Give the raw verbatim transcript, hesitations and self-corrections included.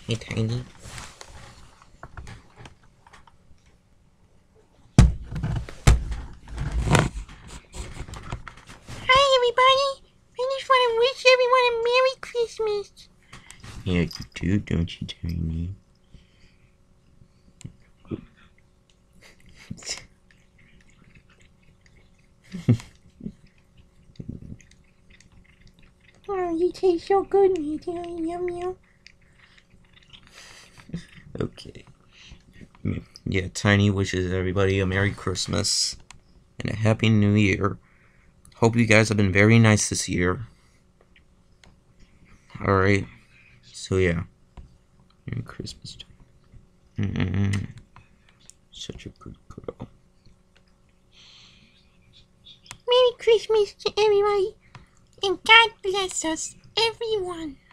Hey, Tiny. Hi, everybody. I just want to wish everyone a Merry Christmas. Yeah, you do, don't you, Tiny? Oh, you taste so good, Nathan. Yum, yum. Okay. Yeah, Tiny wishes everybody a Merry Christmas and a Happy New Year. Hope you guys have been very nice this year. Alright. So, yeah. Merry Christmas. Mm-hmm. Such a good girl. Merry Christmas to everybody. And God bless us, everyone.